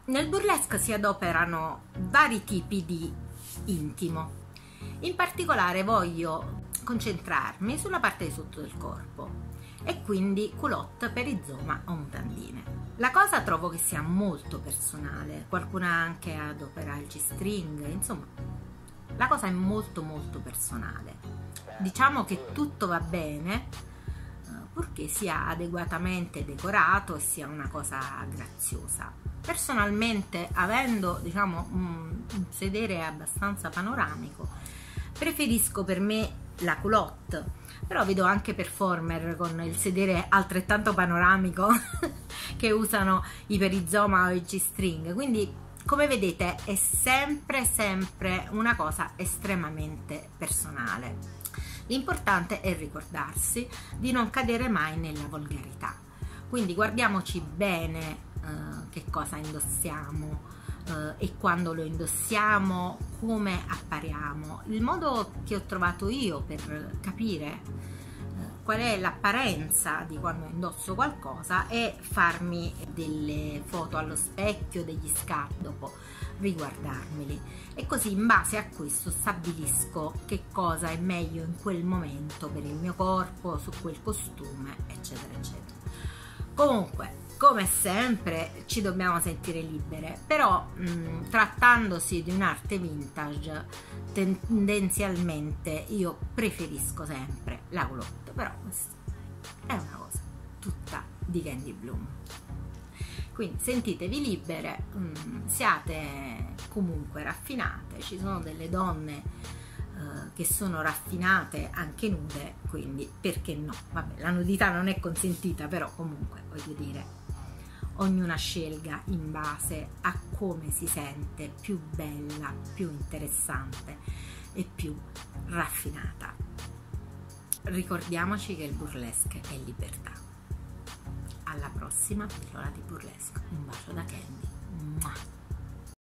Nel burlesque si adoperano vari tipi di intimo. In particolare voglio concentrarmi sulla parte di sotto del corpo e quindi culotte, perizoma o mutandine. La cosa trovo che sia molto personale, qualcuna anche adopera il G-string, insomma la cosa è molto personale. Diciamo che tutto va bene purché sia adeguatamente decorato e sia una cosa graziosa. Personalmente, avendo un sedere abbastanza panoramico, preferisco per me la culotte, però vedo anche performer con il sedere altrettanto panoramico che usano i perizoma o i G-string, quindi come vedete è sempre una cosa estremamente personale. L'importante è ricordarsi di non cadere mai nella volgarità, quindi guardiamoci bene che cosa indossiamo e quando lo indossiamo, come appariamo. Il modo che ho trovato io per capire qual è l'apparenza di quando indosso qualcosa è farmi delle foto allo specchio, degli scatti, dopo riguardarmeli, e così in base a questo stabilisco che cosa è meglio in quel momento per il mio corpo, su quel costume, eccetera. Comunque, come sempre ci dobbiamo sentire libere, però trattandosi di un'arte vintage tendenzialmente io preferisco sempre la culotte, però questa è una cosa tutta di Candy Bloom. Quindi sentitevi libere, siate comunque raffinate, ci sono delle donne che sono raffinate anche nude, quindi perché no? Vabbè, la nudità non è consentita, però comunque voglio dire, ognuna scelga in base a come si sente più bella, più interessante e più raffinata. Ricordiamoci che il burlesque è libertà. Alla prossima pillola di burlesque. Un bacio da Candy. Mua.